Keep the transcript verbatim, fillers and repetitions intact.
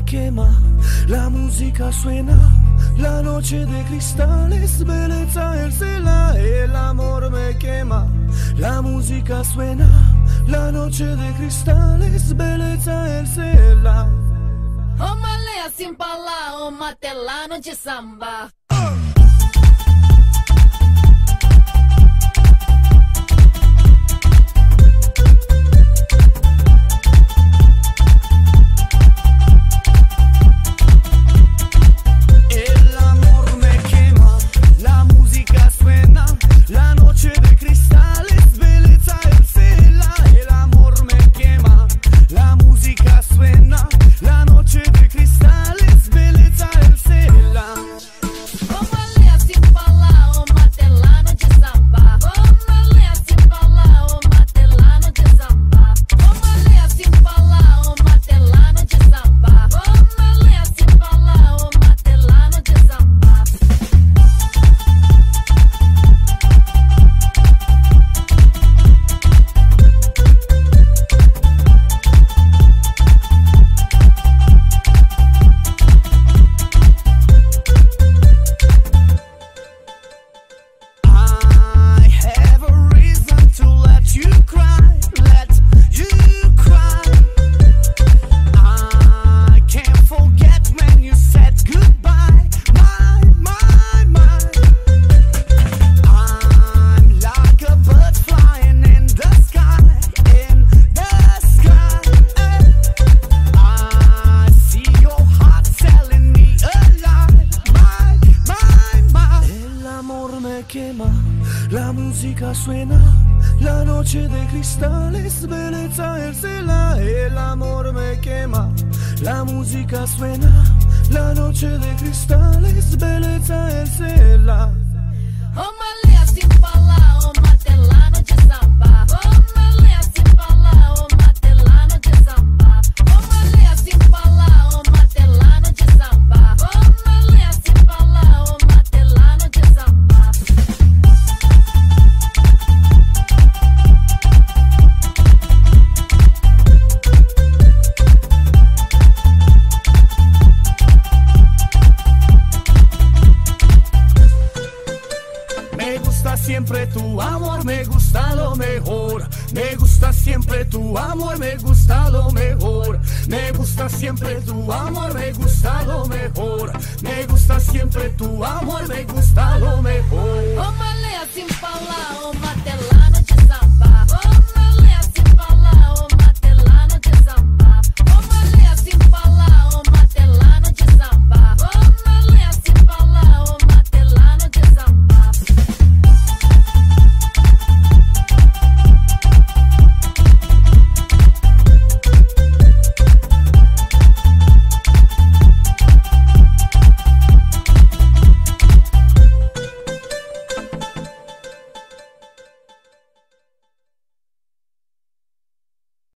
quema, la música suena, la noche de cristales, belleza el cela, el amor me quema, la música suena, la noche de cristales, belleza el cela. Ô malé, assim pra lá, ô matelano de samba. La música suena, la noche de cristales, belleza el cela, el amor me quema. La música suena, la noche de cristales, belleza el cela. Ô malé, assim pra lá, ô matelano de samba. Ô malé, assim pra lá, ô matelano de samba. Ô malé, assim pra lá, ô matelano de samba. Ô malé, assim pra lá, ô matelano de samba. Me gusta siempre tu amor, me gusta lo mejor. Me gusta siempre tu amor, me gusta lo mejor. Me gusta siempre tu amor, me gusta lo mejor. Me gusta siempre tu amor, me gusta lo mejor. Ô malé, assim pra lá, ô